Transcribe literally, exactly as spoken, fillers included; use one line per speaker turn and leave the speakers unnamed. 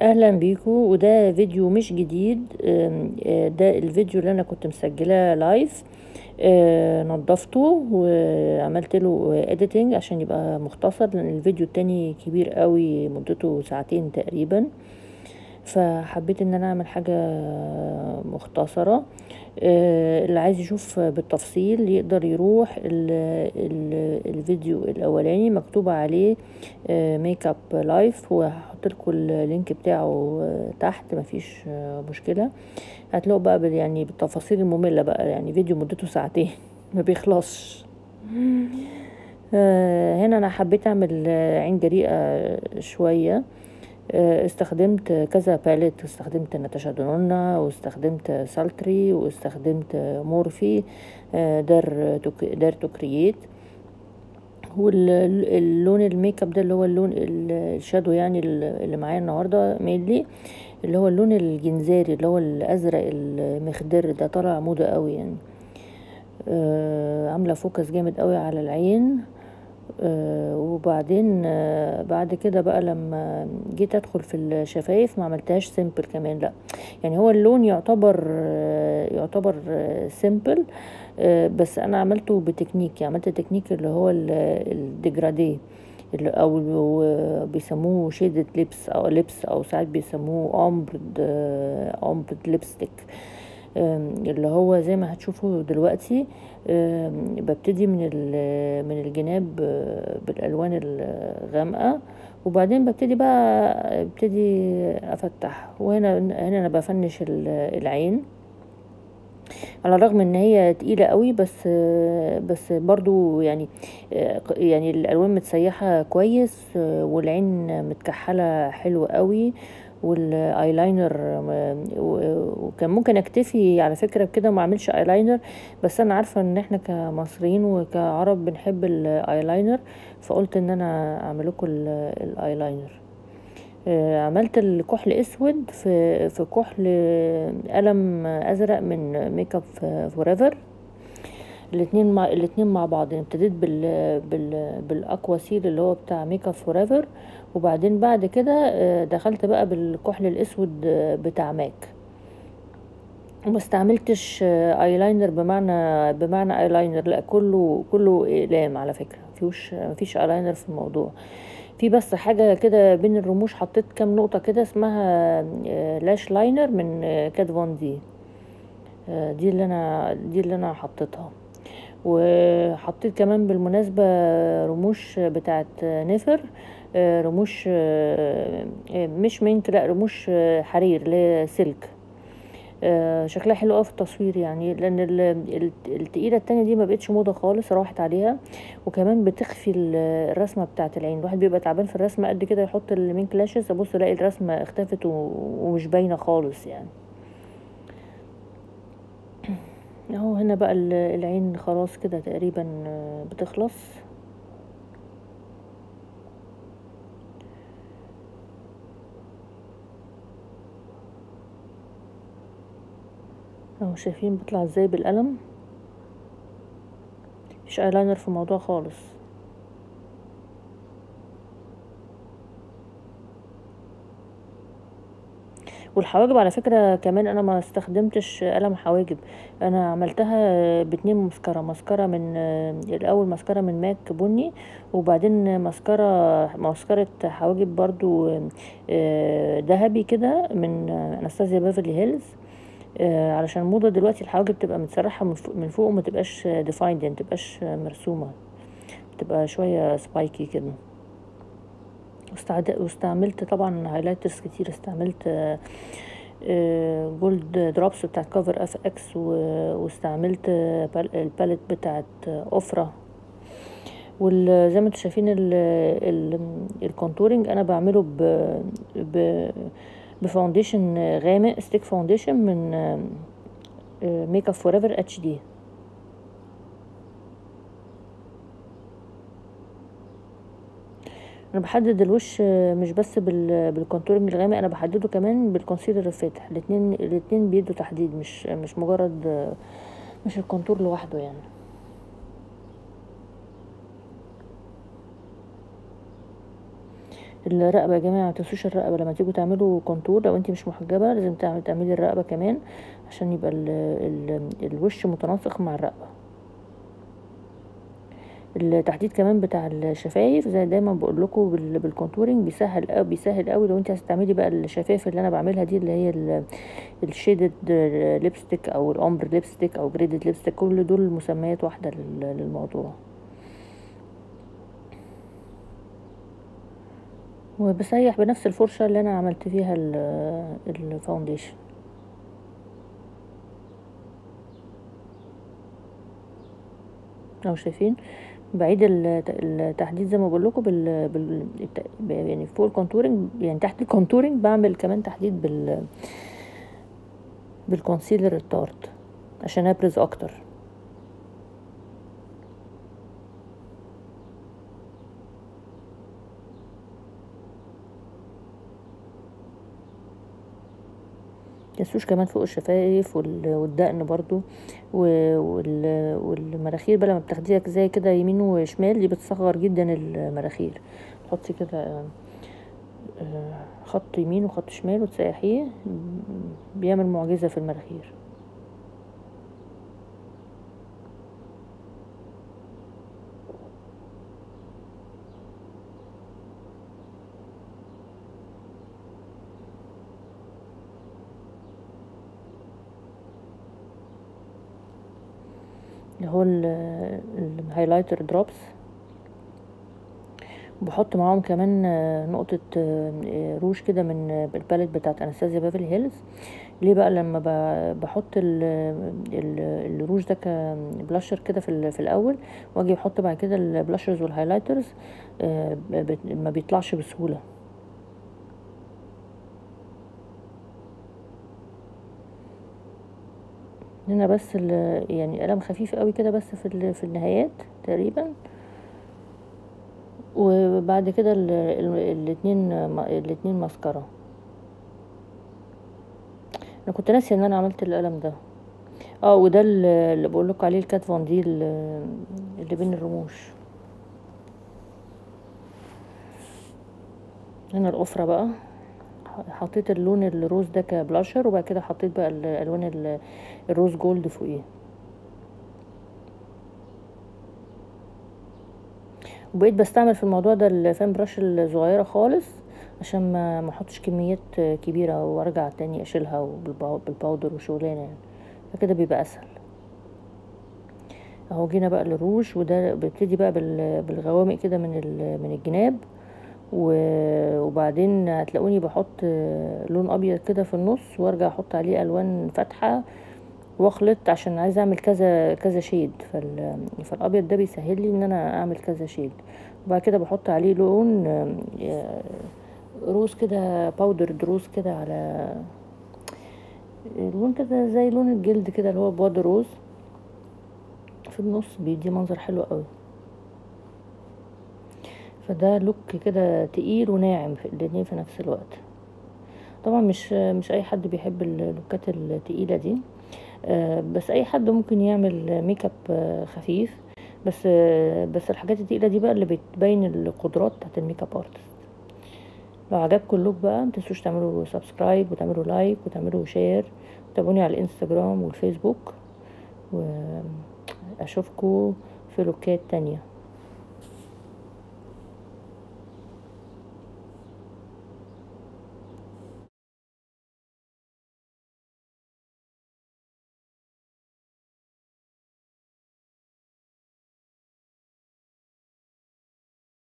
اهلا بيكو، وده فيديو مش جديد. أم، آه، ده الفيديو اللي انا كنت مسجلاه لايف. آه، نضفته وعملت له اديتنج عشان يبقى مختصر، لان الفيديو التاني كبير قوي مدته ساعتين تقريبا. فحبيت ان انا اعمل حاجة مختصرة. آه، اللي عايز يشوف بالتفصيل يقدر يروح ال ال الفيديو الاولاني مكتوب عليه ميك اب لايف، وهحط لكم اللينك بتاعه آه، تحت، مفيش آه، مشكلة. هتلاقوا بقى بال- يعني بالتفاصيل المملة بقى، يعني فيديو مدته ساعتين ما بيخلصش. آه، هنا انا حبيت اعمل آه، عين جريئة شوية. آه، استخدمت كذا باليت، استخدمت ناتاشا دونونا، واستخدمت سالتري، واستخدمت مورفي. آه، دار تو دار تو كرييت. واللون الميك اب ده اللي هو اللون ال- الشادو، يعني اللي معايا النهارده مينلي، اللي هو اللون الجنزاري اللي هو الازرق المخضر ده، طالع موضه قوي يعني. آه، عامله فوكس جامد قوي على العين. آه، وبعدين آه، بعد كده بقى لما جيت ادخل في الشفايف ما عملتهاش سيمبل كمان، لا. يعني هو اللون يعتبر آه، يعتبر سيمبل، بس انا عملته بتكنيك، يعني عملت تكنيك اللي هو الديجرادي، اللي او بيسموه شيدد ليبس او ليبس، او ساعات بيسموه امبرد امبرد ليبستيك. اللي هو زي ما هتشوفوا دلوقتي. آم، ببتدي من ال- من الجناب آه، بالالوان الغامقه، وبعدين ببتدي بقى ابتدي افتح. وهنا هنا انا بفنش ال- العين، على الرغم ان هي تقيلة قوي، بس بس برضو يعني يعني الالوان متسيحة كويس، والعين متكحلة حلو قوي، والايلاينر. وكان ممكن اكتفي على فكرة بكده وما اعملش ايلاينر، بس انا عارفة ان احنا كمصريين وكعرب بنحب الايلاينر، فقلت ان انا اعمل لكم الايلاينر. آه، عملت الكحل اسود في في كحل قلم ازرق من ميك اب فوريفر. الاتنين مع الاتنين مع بعض، يعني ابتديت بال بال بالاكوا سيل اللي هو بتاع ميك اب فوريفر، وبعدين بعد كده آه، دخلت بقى بالكحل الاسود آه، بتاع ماك. وما استعملتش آه، ايلاينر بمعنى بمعنى ايلاينر، لا، كله كله اقلام على فكره، مفيهوش مفيش ايلاينر في الموضوع. في بس حاجه كده بين الرموش، حطيت كام نقطه كده اسمها آه، لاش لاينر من آه، كات فون دي. آه، دي اللي انا دي اللي انا حطيتها. وحطيت كمان بالمناسبه رموش بتاعت نفر، آه، رموش آه، آه، مش مينك، لا، رموش آه، حرير اللي هي سلك. آه، شكلها حلو قوي في التصوير، يعني لان ال- ال- التقيله التانية دي ما بقتش موضه خالص، راحت عليها. وكمان بتخفي ال- الرسمه بتاعه العين. الواحد بيبقى تعبان في الرسمه قد كده، يحط المينك لاشز، ابص الاقي الرسمه اختفت و- ومش باينه خالص يعني. اهو هنا بقى ال- العين خلاص كده تقريبا آه، بتخلص. اهو شايفين بيطلع ازاي بالقلم، مفيش ايلاينر في الموضوع خالص. والحواجب على فكرة كمان انا ما استخدمتش قلم حواجب، انا عملتها باتنين مسكرة مسكرة من الاول مسكرة من ماك بني، وبعدين مسكرة مسكرة حواجب برضو آه، ذهبي كده من انستازيا بيفرلي هيلز. آه، علشان موضة دلوقتي الحواجب تبقى متسرحة من فوق من فوق وما تبقاش ديفايند، يعني تبقاش مرسومة، تبقى شوية سبايكي كده. واستعد- واستعملت طبعا هايلايترز كتير، استعملت آه، آه، جولد دروبس بتاعت كوفر اف اكس، و- واستعملت آه، بال- الباليت بتاعت آه، اوفرا. وزي ما انتم شايفين ال- ال- الكونتورنج انا بعمله ب ب بفاونديشن غامق، ستيك فاونديشن من ميك اب فور ايفر اتش دي. انا بحدد الوش آه، مش بس بال بالكونتورنج الغامق، انا بحدده كمان بالكونسيلر الفاتح. الاتنين الاتنين بيدوا تحديد، مش مش مجرد آه، مش الكونتور لوحده يعني. الرقبه يا جماعه متنسوش الرقبه لما تيجوا تعملوا كونتور، لو انت مش محجبه لازم تعملي الرقبه كمان عشان يبقى ال ال الوش متناسق مع الرقبه. التحديد كمان بتاع الشفايف زي دايما بقول لكم بالكونتورنج بيسهل قوي بيسهل قوي لو انت هتستعملي بقى الشفايف اللي انا بعملها دي اللي هي الشيدد ليبستيك او الامبر ليبستيك او جريدد ليبستيك، كل دول مسميات واحده للموضوع. وبسيح بنفس الفرشه اللي انا عملت فيها الفاونديشن. لو شايفين بعيد التحديد زي ما بقول لكم بال... بال يعني فوق الكونتورنج، يعني تحت الكونتورنج بعمل كمان تحديد بال بالكونسيلر التارت عشان ابرز اكتر. متنسوش كمان فوق الشفايف والدقن برضو والمراخير بقى لما بتاخديها زي كده يمين وشمال دي بتصغر جدا المراخير. تحطي كده خط يمين وخط شمال وتسيحيه بيعمل معجزة في المراخير. اللي هو الهايلايتر دروبس، بحط معاهم كمان نقطة روج كده من الباليت بتاعت انستازيا بافل هيلز. ليه بقى؟ لما بحط الروج ده كبلاشر كده في, في الاول واجي بحط بعد كده البلاشرز والهايلايترز ما بيطلعش بسهولة. هنا بس يعني قلم خفيف قوي كده بس في في النهايات تقريبا، وبعد كده الاتنين الاتنين ماسكارا. انا كنت ناسيه ان انا عملت القلم ده. اه وده اللي بقول لكم عليه الكات فون دي اللي بين الرموش. هنا القفره بقى حطيت اللون الروز ده كبلاشر، وبعد كده حطيت بقى الالوان الروز جولد فوقيه. وبقيت بستعمل في الموضوع ده الفان براش الصغيره خالص عشان ما ما احطش كميات كبيره وارجع تاني اشيلها بالباودر وشغلانه يعني، فكده بيبقى اسهل. اهو جينا بقى للروج، وده ببتدي بقى بالغوامق كده من من الجناب، وبعدين هتلاقوني بحط لون ابيض كده في النص وارجع احط عليه الوان فاتحه واخلط عشان عايزه اعمل كذا كذا شيد. فالابيض ده بيسهل لي ان انا اعمل كذا شيد. وبعد كده بحط عليه لون روز كده باودر روز كده، على لون كده زي لون الجلد كده اللي هو بودر روز في النص، بيدي منظر حلو قوي. فده لوك كده تقيل وناعم في الاتنين في نفس الوقت. طبعا مش مش اي حد بيحب اللوكات التقيله دي، بس اي حد ممكن يعمل ميك اب خفيف، بس بس الحاجات التقيله دي بقى اللي بتبين القدرات بتاعت الميك اب ارتست. لو عجبكم اللوك بقى متنسوش تعملوا سبسكرايب وتعملوا لايك وتعملوا شير وتابعوني على الانستجرام والفيسبوك، واشوفكم في لوكات تانية.